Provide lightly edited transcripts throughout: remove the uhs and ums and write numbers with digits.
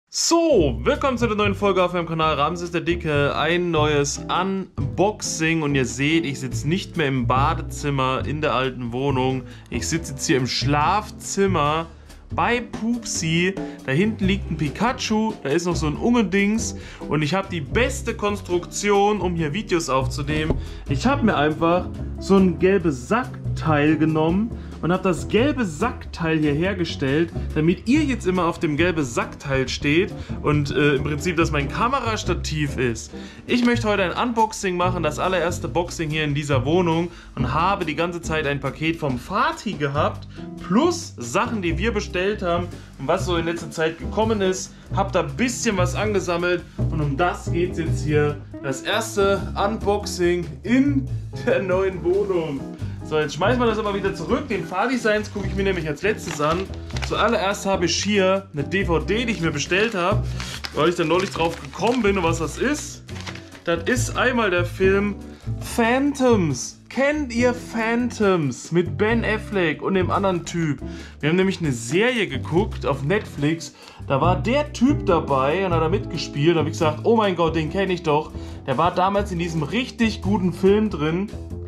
So, willkommen zu der neuen Folge auf meinem Kanal Ramses der Dicke, ein neues Unboxing und ihr seht, ich sitze nicht mehr im Badezimmer in der alten Wohnung, ich sitze jetzt hier im Schlafzimmer bei Pupsi. Da hinten liegt ein Pikachu, da ist noch so ein Ungedings und ich habe die beste Konstruktion, um hier Videos aufzunehmen. Ich habe mir einfach so ein gelbes Sackteil genommen und habe das gelbe Sackteil hier hergestellt, damit ihr jetzt immer auf dem gelben Sackteil steht und im Prinzip das mein Kamerastativ ist. Ich möchte heute ein Unboxing machen, das allererste Boxing hier in dieser Wohnung und habe die ganze Zeit ein Paket vom Fatih gehabt, plus Sachen, die wir bestellt haben und was so in letzter Zeit gekommen ist. Hab da ein bisschen was angesammelt und um das geht es jetzt hier. Das erste Unboxing in der neuen Wohnung. So, jetzt schmeißen wir das aber wieder zurück. Den Fatih-Seins gucke ich mir nämlich als letztes an. Zuallererst habe ich hier eine DVD, die ich mir bestellt habe, weil ich dann neulich drauf gekommen bin und was das ist. Das ist einmal der Film Phantoms. Kennt ihr Phantoms mit Ben Affleck und dem anderen Typ? Wir haben nämlich eine Serie geguckt auf Netflix. Da war der Typ dabei und hat da mitgespielt. Da habe ich gesagt, oh mein Gott, den kenne ich doch. Der war damals in diesem richtig guten Film drin,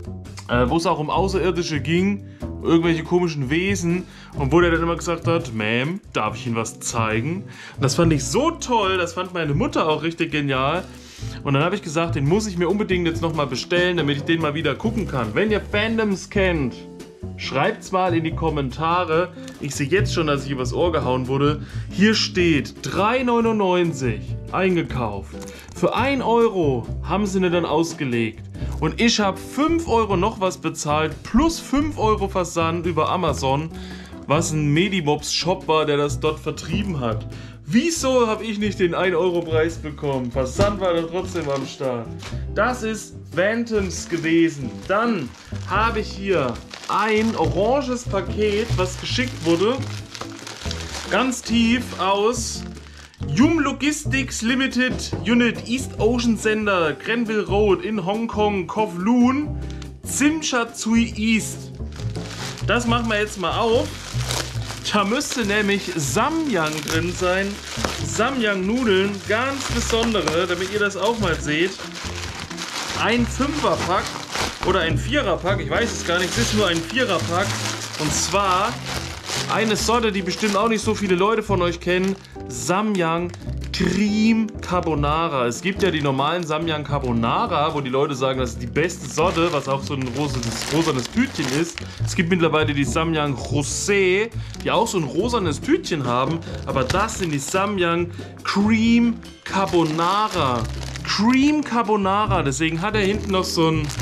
wo es auch um Außerirdische ging, irgendwelche komischen Wesen und wo der dann immer gesagt hat, Ma'am, darf ich Ihnen was zeigen? Und das fand ich so toll, das fand meine Mutter auch richtig genial. Und dann habe ich gesagt, den muss ich mir unbedingt jetzt nochmal bestellen, damit ich den mal wieder gucken kann. Wenn ihr Phantoms kennt, schreibt's mal in die Kommentare. Ich sehe jetzt schon, dass ich übers Ohr gehauen wurde. Hier steht 3,99 eingekauft. Für 1 Euro haben sie ihn dann ausgelegt. Und ich habe 5 Euro noch was bezahlt, plus 5 Euro Versand über Amazon, was ein Medimobs-Shop war, der das dort vertrieben hat. Wieso habe ich nicht den 1-Euro-Preis bekommen? Versand war da trotzdem am Start. Das ist Phantoms gewesen. Dann habe ich hier ein oranges Paket, was geschickt wurde. Ganz tief aus Yum Logistics Limited Unit East Ocean Sender, Grenville Road in Hongkong, Kowloon, Tsim Sha Tsui East. Das machen wir jetzt mal auf. Da müsste nämlich Samyang drin sein. Samyang Nudeln, ganz besondere, damit ihr das auch mal seht. Ein 5er-Pack oder ein 4er-Pack, ich weiß es gar nicht, es ist nur ein 4er-Pack. Und zwar eine Sorte, die bestimmt auch nicht so viele Leute von euch kennen. Samyang Cream Carbonara. Es gibt ja die normalen Samyang Carbonara, wo die Leute sagen, das ist die beste Sorte, was auch so ein rosanes Tütchen ist. Es gibt mittlerweile die Samyang Rosé, die auch so ein rosanes Tütchen haben. Aber das sind die Samyang Cream Carbonara. Cream Carbonara. Deswegen hat er hinten noch so ein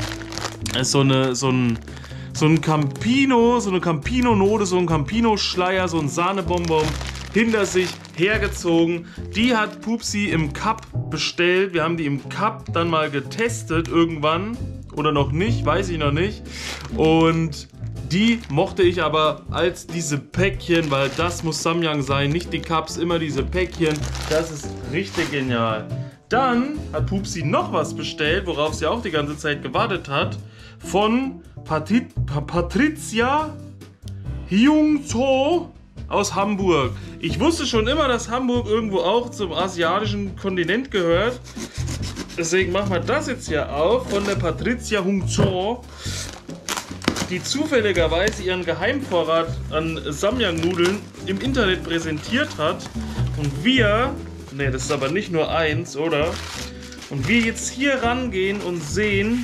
Campino, so eine Campino-Note, so ein Campino-Schleier, so ein Sahnebonbon hinter sich hergezogen. Die hat Pupsi im Cup bestellt. Wir haben die im Cup dann mal getestet irgendwann. Oder noch nicht, weiß ich noch nicht. Und die mochte ich aber als diese Päckchen, weil das muss Samyang sein, nicht die Cups, immer diese Päckchen. Das ist richtig genial. Dann hat Pupsi noch was bestellt, worauf sie auch die ganze Zeit gewartet hat. Von Patricia Hyung-cho aus Hamburg. Ich wusste schon immer, dass Hamburg irgendwo auch zum asiatischen Kontinent gehört. Deswegen machen wir das jetzt hier auf von der Patricia Hyung-cho, die zufälligerweise ihren Geheimvorrat an Samyang-Nudeln im Internet präsentiert hat. Und wir, ne, das ist aber nicht nur eins, oder? Und wir jetzt hier rangehen und sehen,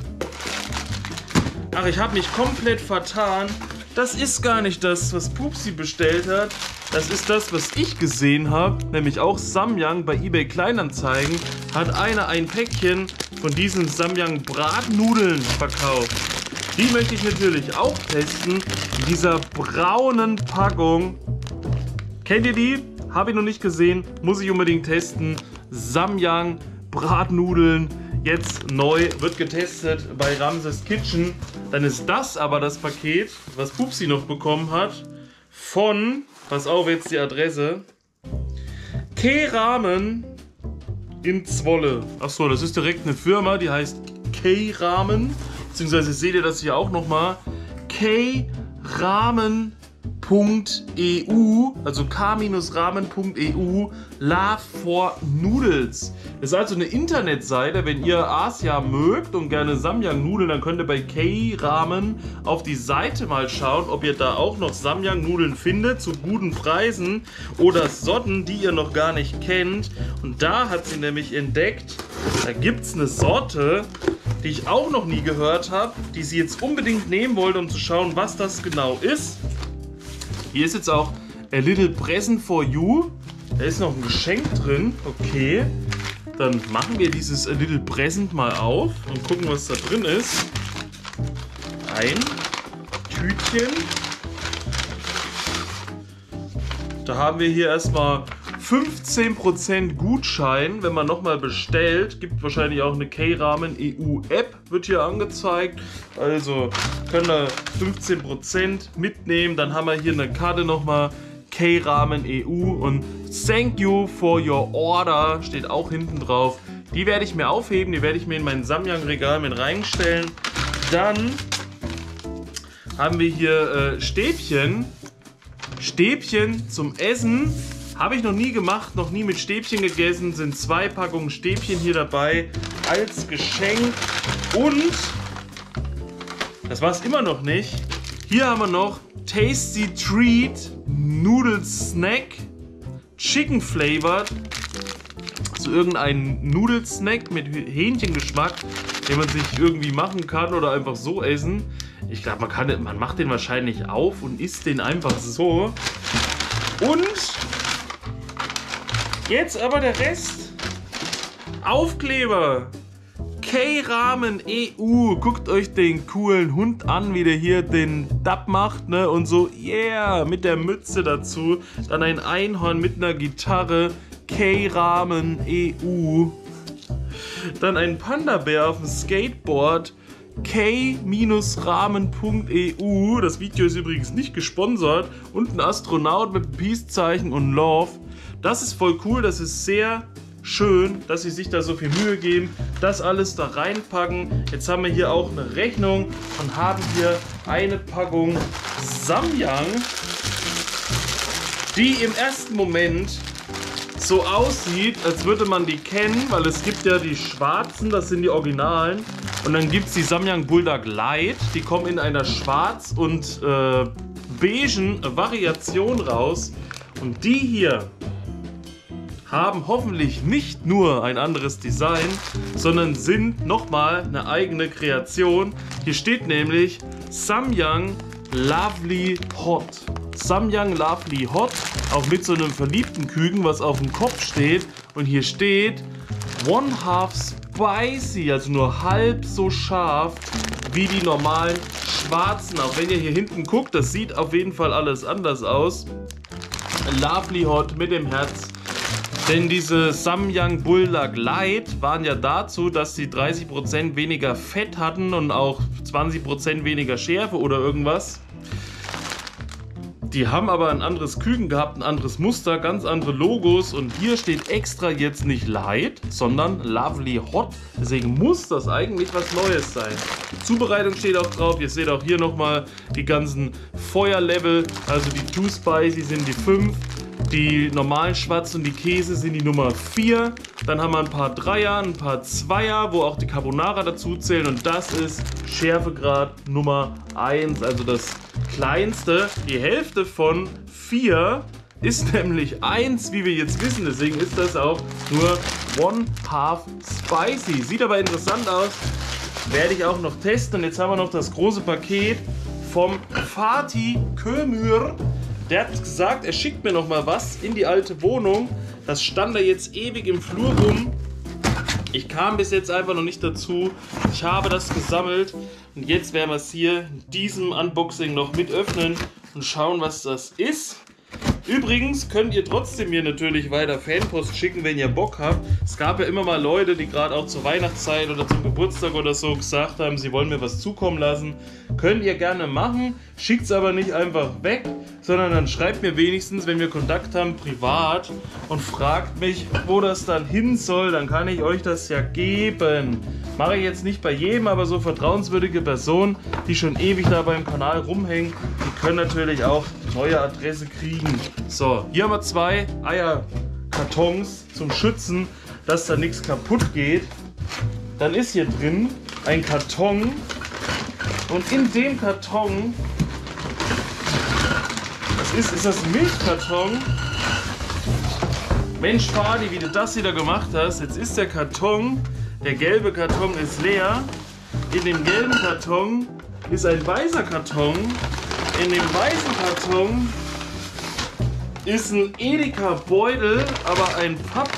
ach, ich habe mich komplett vertan. Das ist gar nicht das, was Pupsi bestellt hat. Das ist das, was ich gesehen habe. Nämlich auch Samyang bei eBay Kleinanzeigen hat einer ein Päckchen von diesen Samyang Bratnudeln verkauft. Die möchte ich natürlich auch testen. In dieser braunen Packung. Kennt ihr die? Habe ich noch nicht gesehen. Muss ich unbedingt testen. Samyang Bratnudeln. Jetzt neu, wird getestet bei Ramses Kitchen. Dann ist das aber das Paket, was Pupsi noch bekommen hat, von, pass auf jetzt die Adresse, K-Ramen in Zwolle. Achso, das ist direkt eine Firma, die heißt K-Ramen, beziehungsweise seht ihr das hier auch nochmal, kramen.de. also k-ramen.eu, Love for Noodles. Das ist also eine Internetseite, wenn ihr Asia mögt und gerne Samyang-Nudeln, dann könnt ihr bei K-Ramen auf die Seite mal schauen, ob ihr da auch noch Samyang-Nudeln findet, zu guten Preisen oder Sorten, die ihr noch gar nicht kennt. Und da hat sie nämlich entdeckt, da gibt es eine Sorte, die ich auch noch nie gehört habe, die sie jetzt unbedingt nehmen wollte, um zu schauen, was das genau ist. Hier ist jetzt auch a little present for you. Da ist noch ein Geschenk drin. Okay. Dann machen wir dieses a little present mal auf und gucken, was da drin ist. Ein Tütchen. Da haben wir hier erstmal 15% Gutschein, wenn man nochmal bestellt. Gibt wahrscheinlich auch eine K-Ramen EU App, wird hier angezeigt. Also können wir 15% mitnehmen. Dann haben wir hier eine Karte nochmal K-Ramen EU und Thank you for your order steht auch hinten drauf. Die werde ich mir aufheben, die werde ich mir in mein Samyang-Regal mit reinstellen. Dann haben wir hier Stäbchen. Stäbchen zum Essen. Habe ich noch nie gemacht, noch nie mit Stäbchen gegessen. Sind 2 Packungen Stäbchen hier dabei als Geschenk. Und, das war es immer noch nicht, hier haben wir noch Tasty Treat Noodle Snack Chicken Flavored. So irgendein Nudelsnack mit Hähnchengeschmack, den man sich irgendwie machen kann oder einfach so essen. Ich glaube, man macht den wahrscheinlich auf und isst den einfach so. Und jetzt aber der Rest. Aufkleber. K-Ramen EU. Guckt euch den coolen Hund an, wie der hier den Dab macht, ne? Und so, yeah, mit der Mütze dazu. Dann ein Einhorn mit einer Gitarre. K-Ramen EU. Dann ein Panda-Bär auf dem Skateboard. k-ramen.eu. Das Video ist übrigens nicht gesponsert. Und ein Astronaut mit einem Peace-Zeichen und Love. Das ist voll cool, das ist sehr schön, dass sie sich da so viel Mühe geben, das alles da reinpacken. Jetzt haben wir hier auch eine Rechnung und haben hier eine Packung Samyang, die im ersten Moment so aussieht, als würde man die kennen, weil es gibt ja die schwarzen, das sind die Originalen. Und dann gibt es die Samyang Bulldog Light, die kommen in einer schwarz- und beigen Variation raus. Und die hier haben hoffentlich nicht nur ein anderes Design, sondern sind nochmal eine eigene Kreation. Hier steht nämlich Samyang Lovely Hot. Samyang Lovely Hot, auch mit so einem verliebten Küken, was auf dem Kopf steht. Und hier steht One Half Spicy, also nur halb so scharf wie die normalen schwarzen. Auch wenn ihr hier hinten guckt, das sieht auf jeden Fall alles anders aus. Lovely Hot mit dem Herz. Denn diese Samyang Bulldog Light waren ja dazu, dass sie 30% weniger Fett hatten und auch 20% weniger Schärfe oder irgendwas. Die haben aber ein anderes Küken gehabt, ein anderes Muster, ganz andere Logos. Und hier steht extra jetzt nicht Light, sondern Lovely Hot. Deswegen muss das eigentlich was Neues sein. Die Zubereitung steht auch drauf. Ihr seht auch hier nochmal die ganzen Feuerlevel. Also die Too Spicy sind die 5. Die normalen Schwarz und die Käse sind die Nummer 4. Dann haben wir ein paar Dreier, ein paar Zweier, wo auch die Carbonara dazu zählen. Und das ist Schärfegrad Nummer 1, also das kleinste. Die Hälfte von 4 ist nämlich 1, wie wir jetzt wissen. Deswegen ist das auch nur One Half Spicy. Sieht aber interessant aus. Werde ich auch noch testen. Und jetzt haben wir noch das große Paket vom Fatih Kömür. Der hat gesagt, er schickt mir noch mal was in die alte Wohnung. Das stand da jetzt ewig im Flur rum. Ich kam bis jetzt einfach noch nicht dazu. Ich habe das gesammelt und jetzt werden wir es hier in diesem Unboxing noch mit öffnen und schauen, was das ist. Übrigens könnt ihr trotzdem mir natürlich weiter Fanpost schicken, wenn ihr Bock habt. Es gab ja immer mal Leute, die gerade auch zur Weihnachtszeit oder zum Geburtstag oder so gesagt haben, sie wollen mir was zukommen lassen. Könnt ihr gerne machen, schickt es aber nicht einfach weg, sondern dann schreibt mir wenigstens, wenn wir Kontakt haben, privat und fragt mich, wo das dann hin soll. Dann kann ich euch das ja geben. Mache ich jetzt nicht bei jedem, aber so vertrauenswürdige Personen, die schon ewig da beim Kanal rumhängen, die können natürlich auch neue Adresse kriegen. So, hier haben wir 2 Eierkartons zum Schützen, dass da nichts kaputt geht. Dann ist hier drin ein Karton und in dem Karton, ist das ein Milchkarton? Mensch, Fadi, wie du das wieder gemacht hast. Jetzt ist der Karton, der gelbe Karton ist leer. In dem gelben Karton ist ein weißer Karton. In dem weißen Karton ist ein Edeka-Beutel, aber ein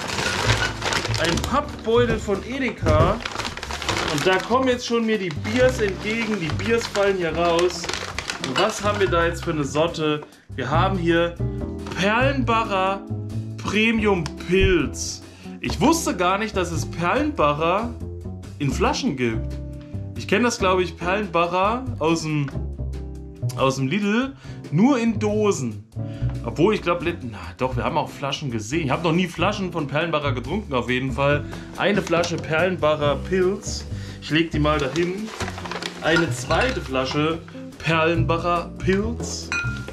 Pappbeutel von Edeka. Und da kommen jetzt schon mir die Biers entgegen. Die Biers fallen hier raus. Und was haben wir da jetzt für eine Sorte? Wir haben hier Perlenbacher Premium Pilz. Ich wusste gar nicht, dass es Perlenbacher in Flaschen gibt. Ich kenne das, glaube ich, Perlenbacher aus dem Lidl nur in Dosen. Obwohl, ich glaube, doch, wir haben auch Flaschen gesehen. Ich habe noch nie Flaschen von Perlenbacher getrunken, auf jeden Fall. Eine Flasche Perlenbacher Pilz. Ich lege die mal dahin. Eine zweite Flasche Perlenbacher Pilz.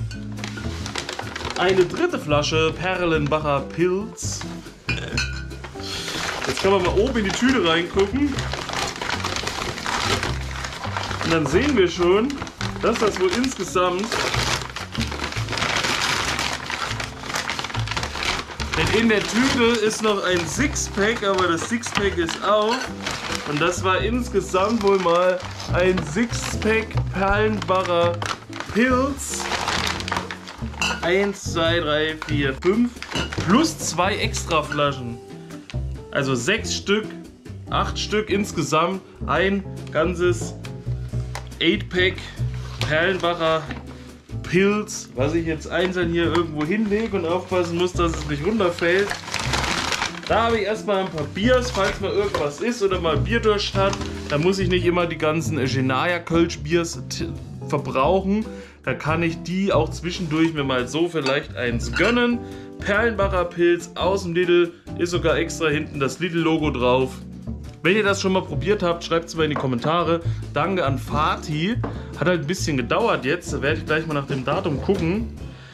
Eine dritte Flasche Perlenbacher Pilz. Jetzt kann man mal oben in die Tüte reingucken. Und dann sehen wir schon, dass das wohl insgesamt... Denn in der Tüte ist noch ein Sixpack, aber das Sixpack ist auf. Und das war insgesamt wohl mal ein Sixpack Perlenbacher Pilz. 1, 2, 3, 4, 5 plus 2 extra Flaschen. Also 6 Stück, 8 Stück insgesamt. Ein ganzes 8-Pack Perlenbacher Pilz, was ich jetzt einzeln hier irgendwo hinlege und aufpassen muss, dass es nicht runterfällt. Da habe ich erstmal ein paar Biers, falls mal irgendwas ist oder mal Bierdurst hat. Da muss ich nicht immer die ganzen Genaya Kölsch Biers verbrauchen. Da kann ich die auch zwischendurch mir mal so vielleicht eins gönnen. Perlenbacher Pilz aus dem Lidl, ist sogar extra hinten das Lidl-Logo drauf. Wenn ihr das schon mal probiert habt, schreibt es mal in die Kommentare. Danke an Fatih. Hat halt ein bisschen gedauert jetzt. Da werde ich gleich mal nach dem Datum gucken.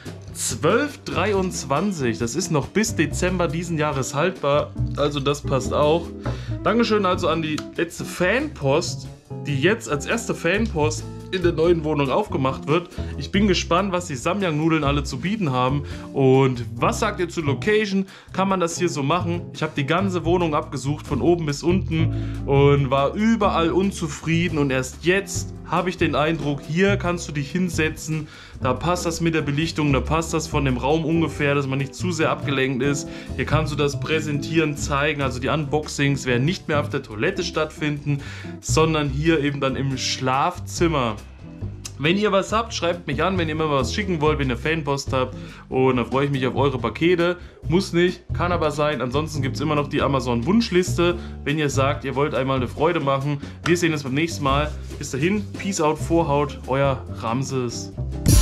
12/23. Das ist noch bis Dezember diesen Jahres haltbar. Also das passt auch. Dankeschön also an die letzte Fanpost, die jetzt als erste Fanpost in der neuen Wohnung aufgemacht wird. Ich bin gespannt, was die Samyang-Nudeln alle zu bieten haben. Und was sagt ihr zur Location? Kann man das hier so machen? Ich habe die ganze Wohnung abgesucht, von oben bis unten, und war überall unzufrieden. Und erst jetzt habe ich den Eindruck, hier kannst du dich hinsetzen. Da passt das mit der Belichtung, da passt das von dem Raum ungefähr, dass man nicht zu sehr abgelenkt ist. Hier kannst du das präsentieren, zeigen. Also die Unboxings werden nicht mehr auf der Toilette stattfinden, sondern hier eben dann im Schlafzimmer. Wenn ihr was habt, schreibt mich an, wenn ihr mir was schicken wollt, wenn ihr Fanpost habt. Und dann freue ich mich auf eure Pakete. Muss nicht, kann aber sein. Ansonsten gibt es immer noch die Amazon-Wunschliste. Wenn ihr sagt, ihr wollt einmal eine Freude machen. Wir sehen uns beim nächsten Mal. Bis dahin, Peace out, Vorhaut, euer Ramses.